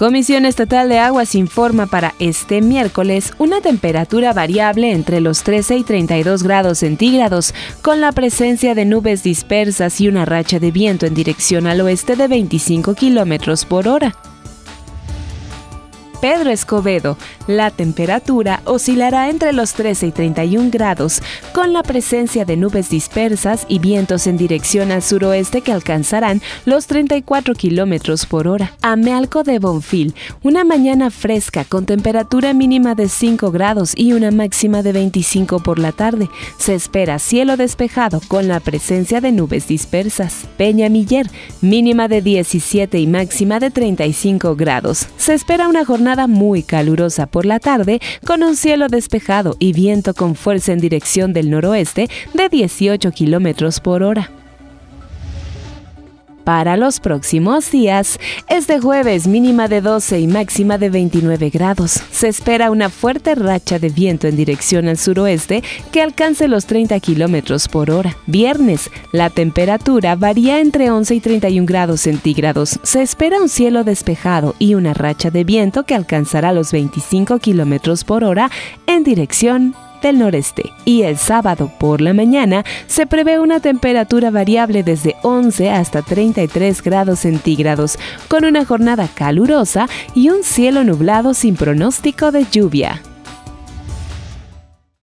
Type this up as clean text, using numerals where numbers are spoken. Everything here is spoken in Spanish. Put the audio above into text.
Comisión Estatal de Aguas informa para este miércoles una temperatura variable entre los 13 y 32 grados centígrados, con la presencia de nubes dispersas y una racha de viento en dirección al oeste de 25 kilómetros por hora. Pedro Escobedo, la temperatura oscilará entre los 13 y 31 grados, con la presencia de nubes dispersas y vientos en dirección al suroeste que alcanzarán los 34 kilómetros por hora. Amealco de Bonfil, una mañana fresca con temperatura mínima de 5 grados y una máxima de 25 por la tarde. Se espera cielo despejado con la presencia de nubes dispersas. Peñamiller, mínima de 17 y máxima de 35 grados. Se espera una jornada muy calurosa por la tarde, con un cielo despejado y viento con fuerza en dirección del noroeste de 18 kilómetros por hora. Para los próximos días, este jueves mínima de 12 y máxima de 29 grados. Se espera una fuerte racha de viento en dirección al suroeste que alcance los 30 kilómetros por hora. Viernes, la temperatura varía entre 11 y 31 grados centígrados. Se espera un cielo despejado y una racha de viento que alcanzará los 25 kilómetros por hora en dirección del noreste. Y el sábado por la mañana se prevé una temperatura variable desde 11 hasta 33 grados centígrados, con una jornada calurosa y un cielo nublado sin pronóstico de lluvia.